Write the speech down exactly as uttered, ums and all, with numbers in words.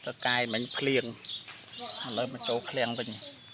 ตะกายมันเพลียงเลยมันโตเคลียงไปนี่